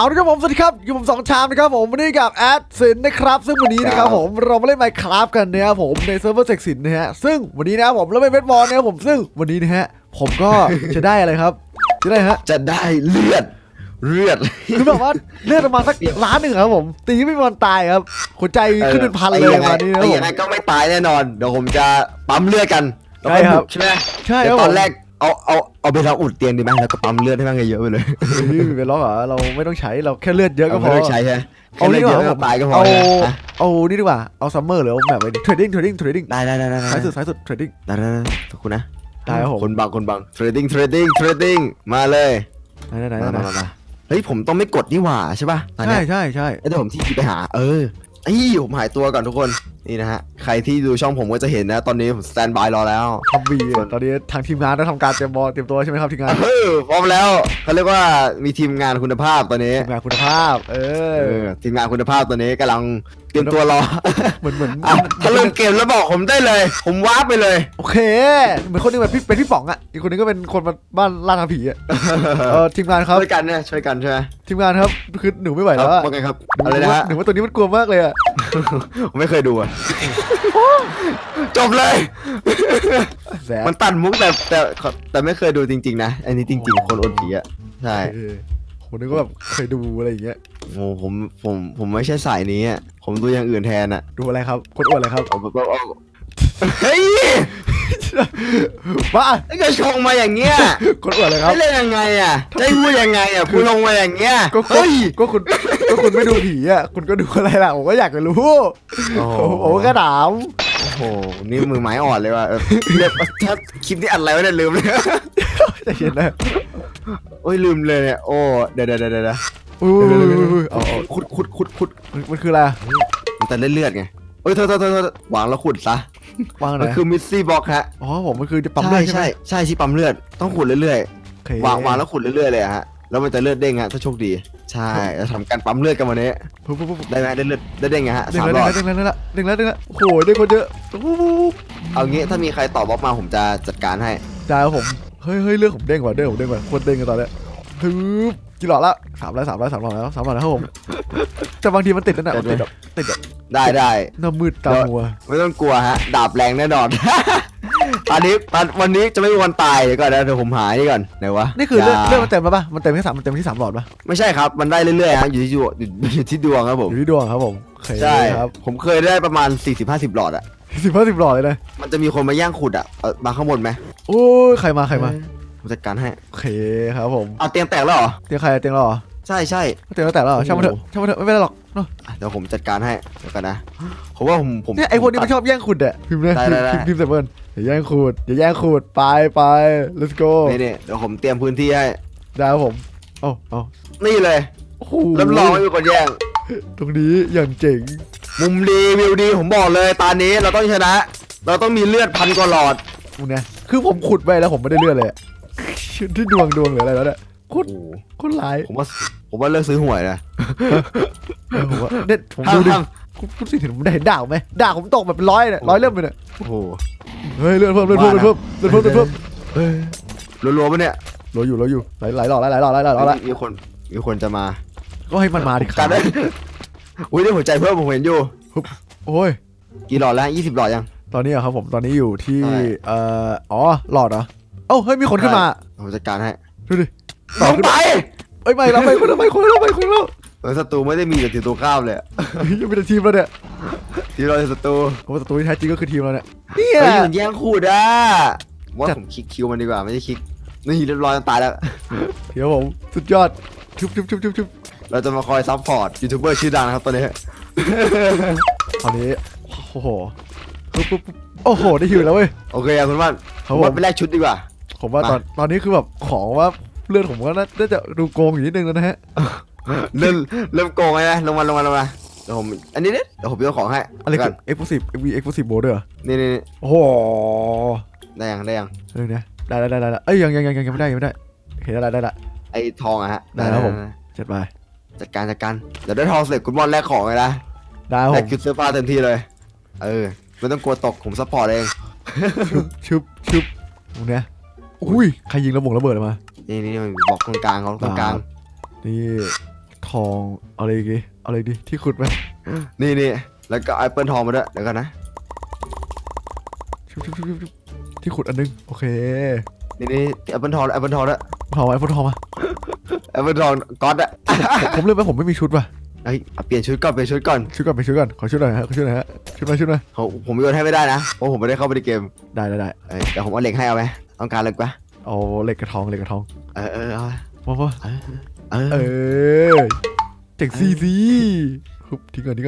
เอาละครับผมสวัสดีครับอยู่ผมสองชามนะครับผมวันนี้กับแอดสินนะครับซึ่งวันนี้นะครับผมเรามาเล่น Minecraft กันนะครับผมในเซิร์ฟเวอร์เซกสินนะฮะซึ่งวันนี้นะครับผมเราเป็นเวทบอลนะครับผมซึ่งวันนี้นะฮะผมก็จะได้อะไรครับจะได้เลือดคือแบบว่าเลือดประมาณสักล้านหนึ่งครับผมตีไม่มีวันตายครับหัวใจขึ้นเป็นพันเลยมานี้นะผมยังไงก็ไม่ตายแน่นอนเดี๋ยวผมจะปั๊มเลือดกันใช่ครับใช่ไหมใช่ครับตอนแรกเอาไปเราอุดเตียงดีไหมแล้วก็ปั๊มเลือดให้มันเยอะไปเลยเป็นล็อกเหรอเราไม่ต้องใช้เราแค่เลือดเยอะก็พอไม่ต้องใช้ใช่เอานี่ดีกว่าตายก็พอเอานี่ดีกว่าเอาซัมเมอร์หรือเอาแบบเทรดดิ้งได้สายสุดเทรดดิ้งได้ขอบคุณนะได้ครับผมคนบังเทรดดิ้งมาเลยมาเฮ้ยผมต้องไม่กดนี่หว่าใช่ป่ะใช่เดี๋ยวผมที่ไปหาผมหายตัวก่อนทุกคนนี่นะฮะใครที่ดูช่องผมก็จะเห็นนะตอนนี้ผมสแตนบายรอแล้วทำบีตอนนี้ทางทีมงานได้ทำการเตรียมตัวใช่ไหมครับทีมงานพร้อมแล้วเขาเรียกว่ามีทีมงานคุณภาพตอนนี้ทีมงานคุณภาพทีมงานคุณภาพตอนนี้กำลังเตรียมตัวรอเหมือนถ้าเริ่มเกมแล้วบอกผมได้เลยผมวาร์ปไปเลยโอเคเหมือนคนนึงแบบเป็นพี่ป๋องอ่ะอีกคนนึงก็เป็นคนบ้านล่าท้าผีอ่ะทีมงานครับช่วยกันใช่ไหมทีมงานครับคือหนูไม่ไหวแล้วว่าไงครับอะไรนะฮะหนูว่าตัวนี้มันกลัวมากเลยอ่ะผมไม่เคยดูอ่ะจบเลยมันตัดมุกแต่ไม่เคยดูจริงๆนะอันนี้จริงๆคนโอนผีอ่ะใช่ผมนึกว่าแบบเคยดูอะไรอย่างเงี้ยโอ้ผมไม่ใช่สายนี้อ่ะผมดูอย่างอื่นแทนอ่ะดูอะไรครับคนอวดอะไรครับเฮ้ยบ้าไอ้กระชงมาอย่างเงี้ยคนอวดอะไรครับไม่เล่นยังไงอ่ะจะพูดยังไงอ่ะคุณลงมาอย่างเงี้ยก็คุณไม่ดูผีอ่ะคุณก็ดูอะไรล่ะผมก็อยากจะรู้โอ้ก็ถามโอ้โหนี่มือไม้อ่อนเลยว่ะถ้าคลิปนี้อัดอะไรไว้เนี่ยลืมเลยจะเห็นนะโอ้ยลืมเลยเนี่ยโอ้เดี๋ยวเอาขุดมันคืออะไรมันแต่เลือดไงเธอวางแล้วขุดซะวางไหนมันคือมิสซี่บ็อกฮะอ๋อผมมันคือจะปั๊มเลือดใช่ที่ปั๊มเลือดต้องขุดเรื่อยๆวางแล้วขุดเรื่อยๆเลยฮะแล้วมันจะเลือดเด้งฮะถ้าโชคดีใช่จะทำการปั๊มเลือดกันวันนี้ได้ไหมได้เลือดได้เด้งไงฮะ3 รอบเด้งแล้วโอ้โหได้คนเยอะเอางี้ถ้ามีใครตอบบล็อกมาผมจะจัดการให้ได้ครับผมเฮ้ยเลือดผมเด้งกว่าคนเด้งกันตอนเนี้ยกี่หลอดละ300แล้วครับผมแต่บางทีมันติดนั่นแหละติดได้น้ำมืดตามัวไม่ต้องกลัวฮะดาบแรงแน่นอนวันนี้จะไม่มีวันตายเดี๋ยวก่อนนะเดี๋ยวผมหานี่ก่อนไหนวะนี่คือเลือดมันเต็มแล้วป่ะมันเต็มที่3หลอดป่ะไม่ใช่ครับมันได้เรื่อยๆฮะอยู่ที่ดวงครับผมอยู่ที่ดวงครับผมใช่ครับผมเคยได้ประมาณ40-50 หลอดอะ 40-50 หลอดเลยนะมันจะมีคนมาย่างขุดอะมาข้างบนไหมโอ้ยใครมาผมจัดการให้โอเคครับผมเอาเตียงแตกแล้วเหรอเตียงใครเตียงเราเหรอใช่เตียงเราแตกแล้วช่างมันเถอะไม่เป็นไรหรอกเนาะเดี๋ยวผมจัดการให้เดี๋ยวกันนะผมว่าผมเนี่ยไอพวกนี้มันชอบแย่งขุดอะพิมพ์เลยพิมพ์ใส่เพื่อนอย่าแย่งขุดไปlet's go นี่เดี๋ยวผมเตรียมพื้นที่ให้ได้ครับผมนี่เลยรับรองไม่มีคนแย่งตรงนี้อย่างเจ๋งมุมดีวิวดีผมบอกเลยตอนนี้เราต้องชนะเราต้องมีเลือด1,000 กว่าหลอดเนี่ยคือผมขุดไปแล้วผมไม่ได้เลือดเลยที่ดวงหรืออะไรแล้วเนี่ยโคตรร้ายผมว่าเลิกซื้อหวยนะผมว่าเนี่ยผมดูดิคุณสิเห็นผมได้เห็นด่าไหมด่าผมตกแบบ100เนี่ย100เริ่มเลยเนี่ยโอ้โหเฮ้ยเลือดเพิ่มเฮ้ยรัวๆปะเนี่ยรัวอยู่หลายหลอดแล้วมีคนจะมาก็ให้มันมาดิครับอุ้ยได้หัวใจเพิ่มผมเห็นอยู่โอ้ยกี่หลอดแล้ว20 หลอดยังตอนนี้ครับผมตอนนี้อยู่ที่หลอดเหรอเฮ้ยมีคนขึ้นมาผมจัดการให้ดูดิต่อไปไม่แล้วคนแล้วศัตรูไม่ได้มีแต่ศัตรูข้ามเลยยังเป็นทีมเราเนี่ยทีมเราศัตรูศัตรูที่แท้จริงก็คือทีมเราเนี่ยแย่งคู่ด้าว่าผมคลิกคิวมันดีกว่าไม่ใช่คลิกนี่เรียบร้อยตายแล้วเดี๋ยวผมสุดยอดชุบเราจะมาคอยซัพพอร์ตยูทูบเบอร์ชื่อดังนะครับตอนนี้โอ้โหได้ฮิวแล้วเว้ยโอเคคุณว่านไปแลกชุดดีกว่าผมว่าตอนนี้คือแบบของว่าเลือดผมก็น่าจะดูโกงอยู่นิดนึงนะฮะเริ่มโกงเลยนะลงมาเดี๋ยวผมอันนี้เนี่ยเดี๋ยวผมไปเอาของให้อะไรกัน Exclusiveโบด้วยเหรอนี่โอ้โหได้ยังเนี่ยได้ยังไม่ได้เห็นอะไรได้ละไอ้ทองอะฮะได้แล้วผมจัดการเดี๋ยวได้ทองเสร็จคุณบอลแลกของเลยนะได้ผมแลกชุดเสื้อผ้าเต็มที่เลยไม่ต้องกลัวตกผมซัพพอร์ตเองชุบตรงเนี้ยอุ้ยใครยิงระเบิดมานี่บอกตรงกลางเขาตรงกลางนี่ททองอะไรดีอะไรดีที่ขุดไหมนี่แล้วก็แอปเปิลทองมาด้วยเดี๋ยวกันนะชุบที่ขุดอันนึงโอเคนี่แอปเปิลทองแล้วทองไว้พอทองมาแอปเปิลทองก๊อตอะผมลืมไปผมไม่มีชุดว่ะเฮ้ยเปลี่ยนชุดก่อนชุดก่อนขอชุดหน่อยฮะชุดหน่อยชุดมาผมโยนให้ไม่ได้นะเพราะผมไม่ได้เข้าไปในเกมได้เดี๋ยวผมเอาเหล็กให้เอาไหมต้องการเหล็กปะเอาเหล็กกระทองเอามาเจ๋งซีทิ้งก่อน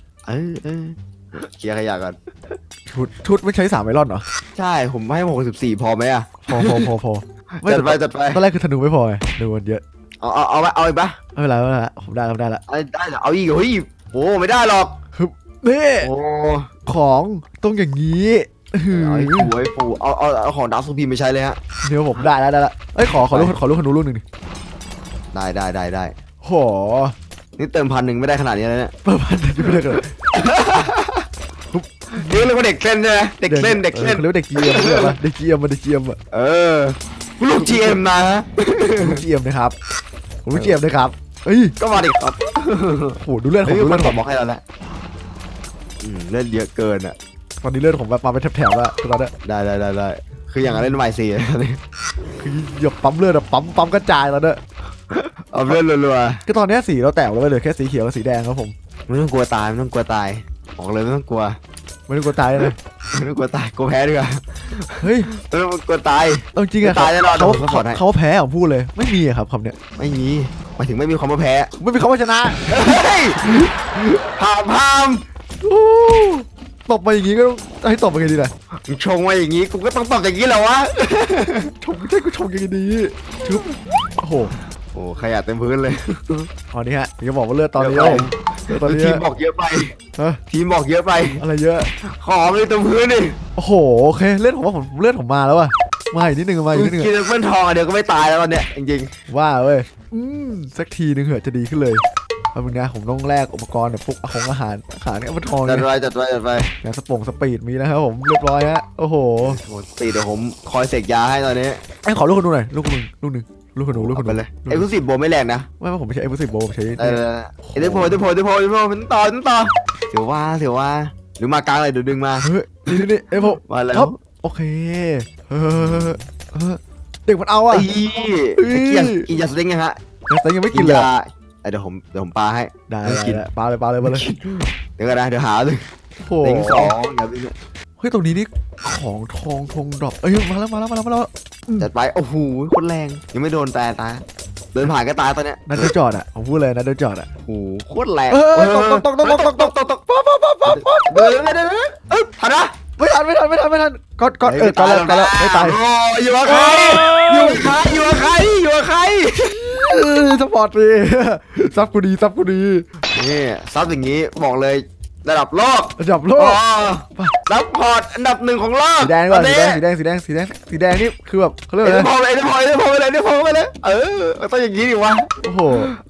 เคลียร์ขยะก่อนชุดไม่ใช้3ไอรอนเหรอใช่ผมให้ผม14พอไหมอะพอจัดไปตอนแรกคือธนูไม่พอไงธนูมันเยอะเอาอีกปะไม่เป็นไรผมได้ละได้เอาอีกเฮ้ยโอ้ไม่ได้หรอกนี่โอ้ของต้องอย่างนี้ไอ้ปูเอาของดาร์คซูพีไปใช้เลยฮะเดี๋ยวผมได้ละเอ้ยขอลูกธนูลูกหนึ่งดิได้โหนี่เติม1,000ไม่ได้ขนาดนี้แล้วเนี่ยเติม1,000ไม่ได้เลยนี่เรียกว่าเด็กเล่นใช่ไหมเด็กเล่นเขาเรียกว่าเด็กเกียมใช่ปะเด็กเกียมลูก GM นะลูก GM นะครับผมลูก GM นะครับก็มาดิครับโหดูเลือดผมบอกให้เราแล้วเล่นเยอะเกินอ่ะตอนนี้เลือดผมแบบมาเป็นแถบๆแล้วตอนนี้ได้คืออย่างเล่นไมซีคือหยบปั๊มเลือดปั๊มกระจายแล้วเนี่ยเอาเลือดรัวๆก็ตอนนี้สีเราแตกแล้วเลยแค่สีเขียวกับสีแดงครับผมไม่ต้องกลัวตายบอกเลยไม่ต้องกลัวตายเลยไม่ต้องกลัวตายกลัวแพ้ดีกว่าเฮ้ยไม่ต้องกลัวตายจริงอะเขาแพ้ผมพูดเลยไม่มีครับคำเนี้ยไม่มีหมายถึงไม่มีคำว่าแพ้ไม่มีคำว่าชนะพามตบมาอย่างงี้ก็ต้องให้ตบมาไงดีล่ะชงมาอย่างงี้กูก็ต้องตบอย่างงี้แหละวะกูชงอย่างดีชุบโอ้โหขยะเต็มพื้นเลยตอนนี้ฮะจะบอกว่าเลือดตอนนี้ทีมบอกเยอะไปอะไรเยอะของเลยเต็มพื้นดิโอ้โหโอเคเลือดผมมาแล้วว่ะมาอีกนิดนึงกินเพื่อนทองเดี๋ยวก็ไม่ตายแล้วตอนเนี้ยจริงๆว่าเว้ยสักทีนึงเหอะจะดีขึ้นเลยเอาเป็นไงผมต้องแลกอุปกรณ์แบบพวกอาหารเนี่ยมันทองจัดไปงานสปีดมีนะครับผมเรียบร้อยฮะโอ้โหสปีดเดี๋ยวผมคอยเสกยาให้ตอนนี้ขอลูกคนดูหน่อยลูกหนึ่งไปเลยเอ็กซ์คลูซีฟโบไม่แรงนะไม่ผมไม่ใช่เอ็กซ์คลูซีฟโบผมใช้เอ็กซ์โพมันต่อเดี๋ยวว่าหรือมากลางเลยเดี๋ยวดึงมานี่เอ็กซ์โพมาแล้วโอเคเด็กมันเอาอ่ะกินยาสเต็งยังฮะยังไม่กินเลยเดี๋ยวผมปลาให้ได้กินปลาเลยเดี๋ยวก็ได้เดี๋ยวหาเลยเต็ง 2เดี๋ยวเฮ้ยตรงนี้นี่ของทองธงดอกมาแล้วจัดไปโอ้โหคนแรงยังไม่โดนตายเดินผ่านก็ตายตอนเนี้ยนัดเดินจอดอ่ะผมพูดเลยนัดเดินจอดอ่ะโอ้โหโคตรแรงตกทันนะไม่ทันก่อนแล้วไม่ตายอยู่กับใครสปอร์ตดีซับกูดีนี่ซับอย่างนี้บอกเลยระดับโลกซับพอร์ตอันดับ1ของโลกสีแดงก่อนสีแดงนี่คือแบบเขาเรียกอะไรพอไปเลยต้องอย่างนี้ดิวะโอ้โห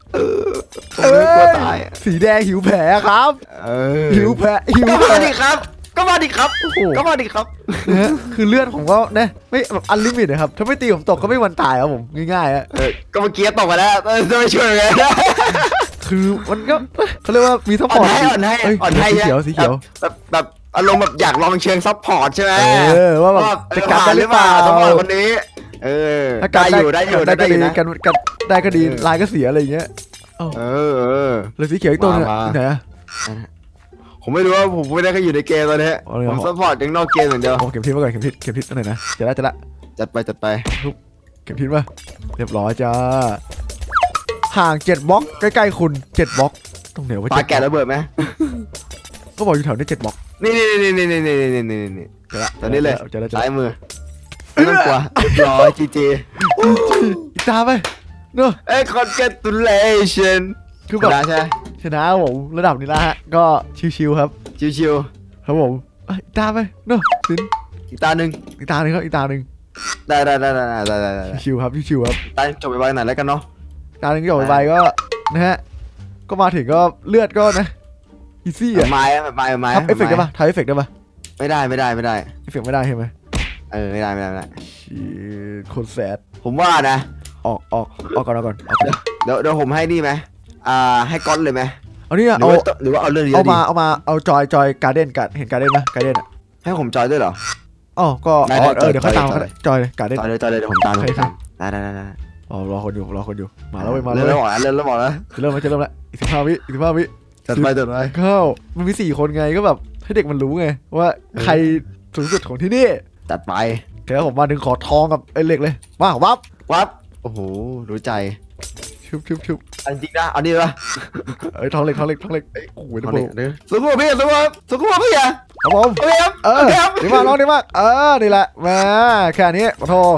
สีแดงหิวแผลครับหิวแผลดิครับก็มาดิครับคือเลือดผมก็เนี่ยไม่แบบอันลิมิตนะครับถ้าไม่ตีผมตกก็ไม่วันตายครับผมง่ายๆก็เมื่อกี้ตกไปแล้วจะไม่ช่วยไงคือมันก็เขาเรียกว่ามีซัพพอร์ตอ่อนให้สีเขียวแบบอารมณ์แบบอยากลองเชิงซัพพอร์ตใช่ไหมว่าแบบจะกลับได้หรือเปล่าซัพพอร์ตคนนี้ได้อยู่ได้ก็ดีลายก็เสียอะไรอย่างเงี้ยเลยสีเขียวอีกตัวนึงไหนอะผมไม่รู้ว่าผมไม่ได้แค่อยู่ในเกมตอนนี้ผมซัพพอร์ตยังนอกเกมอย่างเดียวเก็บทิ้งมาก่อนเก็บทิ้งตัวไหนนะจะละจัดไปเก็บทิ้งมาเรียบร้อยจ้าห่าง7 บล็อกใกล้ๆคุณ7 บล็อกตรงไหนวะปลาแกะระเบิดไหมก็บอกอยู่แถวนี้7 บล็อกนี่ตอนนี้เลยซ้ายมือไม่ต้องกลัวรอจีอีกตาไปเนอะ congratulation คือแบบชนะผมระดับนี้ละฮะก็ชิวๆครับชิวครับผมอีกตาไปเนอะสินอีกตาหนึ่งครับอีกตาหนึ่งได้ชิวครับตาจบไปไหนแล้วกันเนาะตาหนึ่งจบไปก็นะฮะก็มาถึงก็เลือดก็นะอีซี่อ่ะไม้ทับเอฟเฟกต์ได้ปะทายเอฟเฟกต์ได้ปะไม่ได้เอฟเฟกต์ไม่ได้ใช่ไหมไม่ได้คนแสดผมว่านะออกก่อนเดี๋ยวผมให้นี่ไหมให้ก๊อตเลยไหมเอานี่หรือว่าเอาเรื่องนี้เอาจอยการ์เด้นกันเห็นการ์เด้นไหมการ์เด้นอ่ะให้ผมจอยด้วยเหรออ๋อก็เดี๋ยวค่อยตามจอยการ์เด้นจอยเลยเดี๋ยวผมตามได้อ๋อรอคนอยู่มาแล้วมาเริ่แล้วมบอกแล้วจะเริ่มแล้วอีก15 วิจัดไปเข้ามันมี4 คนไงก็แบบให้เด็กมันรู้ไงว่าใครสูงสุดของที่นี่จัดไปแค่ผมมาถึงขอทองกับไอ้เหล็กเลยมาวับโอ้โหรู้ใจชุบจริงนะเอานี่ป่ะทองเหล็กโอ้โหนะผมสุขุมพี่อ่ะครับผมโอเคครับดีมากน้องดีมากนี่แหละมาแค่นี้ขอโทษ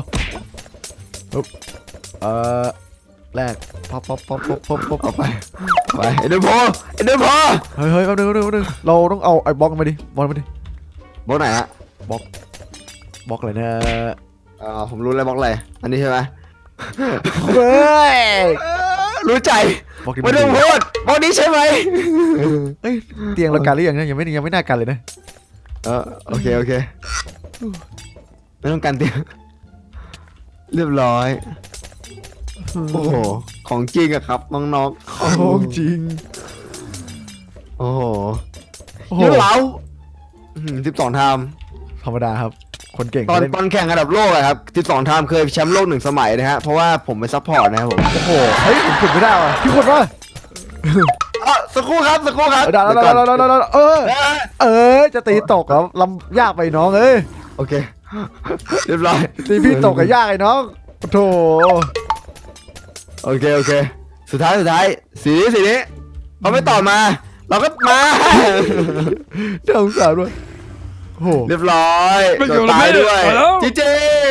แรกป๊อปเอาไปเดินพอเฮ้ยแป๊บนึงเราต้องเอาไอ้บล็อกมาดิบล็อกไหนฮะบล็อกอะไรนะผมรู้แล้วบล็อกอะไรอันนี้ใช่ไหมเฮ้ยรู้ใจไม่ต้องพูดบล็อกนี้ใช่ไหมเฮ้ยเตียงเรากันหรือยังเนี่ยยังไม่น่ากันเลยนะโอเคไม่ต้องกันเตียงเรียบร้อยโอ้โหของจริงอะครับน้องๆของจริงโอ้โหเยอะแล้ว12 ไทม์ธรรมดาครับคนเก่งตอนแข่งระดับโลกอะครับ12 ไทม์เคยแชมป์โลก1 สมัยนะฮะเพราะว่าผมเป็นซัพพอร์ตนะครับผมโอ้โหเฮ้ยผมขุดไม่ได้ว่ะพี่ขุดว่าสักครู่ครับได้จะตีตกครับลำยากไปน้องโอเคเรียบร้อยตีพี่ตกกับยากไอ้น้องโธ่โอเคสุดท้ายสีนี้เขาไม่ต่อมาเราก็มาเดี๋ยวสงสารด้วยโอ้เรียบร้อยตายด้วยจีเจ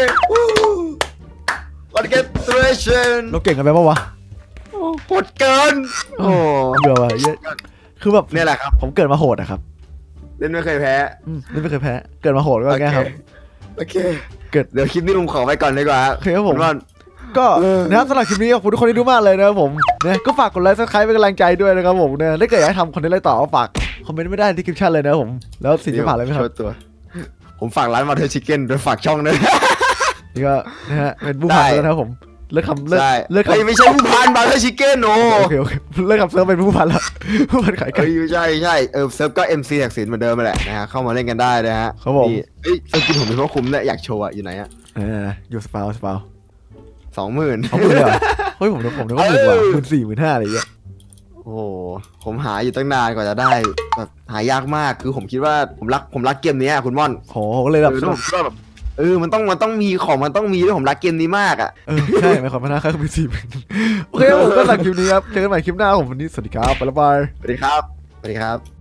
วันเกตเทรชั่นเราเก่งกันไปปะวะโหดเกินโอ้เบื่อว่ะคือแบบนี่แหละครับผมเกิดมาโหดอะครับเล่นไม่เคยแพ้เกิดมาโหดก็แค่ครับโอเคเดี๋ยวคลิปนี้ลุงขอไว้ก่อนดีกว่าโอเคครับผมก็นะครับสำหรับคลิปนี้ขอบคุณทุกคนที่ดูมากเลยนะครับผมเนี่ยก็ฝากกดไลค์ซับสไครป์เป็นกำลังใจด้วยนะครับผมเนี่ยถ้าเกิดอยากให้ทำคอนเทนต์อะไรต่อฝากคอมเมนต์ไม่ได้ที่คลิปชั่นเลยนะครับผมแล้วสิ่งที่ผ่านอะไรไหมครับผมฝากร้านมาเธอชิคเก้นด้วยฝากช่องด้วยนี่ก็นะฮะเป็นผู้พันแล้วนะครับผมเลิกคำไม่ใช่ผู้พันมาเธอชิคเก้นโอเคเลิกคำเซิร์ฟเป็นผู้พันแล้วผู้พันขายกันใช่เซิร์ฟก็ MC แท็กสินเหมือนเดิมไปแหละนะฮะเข้ามาเล่นกันได้นะฮะครับผมเฮ้ยสกินผมเป็นเพราะคุ้มเนี่ยอยากโชว์อยู่ไหนอะอยู่สปาว 20,000 เหรอเฮ้ยผมนึกว่า10,000 กว่า14,000 15,000อะไรอย่างเงี้ยโอ้ผมหาอยู่ตั้งนานกว่าจะได้แบบหายากมากคือผมคิดว่าผมรักเกมนี้คุณม่อนโหก็เลยแบบผมคิดว่าแบบมันต้องมีของมันต้องมีด้วยผมรักเกมนี้มากอ่ะใช่ไม่ขอพนักคือ14,000โอเคผมก็หลังคลิปนี้ครับเจอกันใหม่คลิปหน้าผมวันนี้สวัสดีครับบ๊ายบายสวัสดีครับ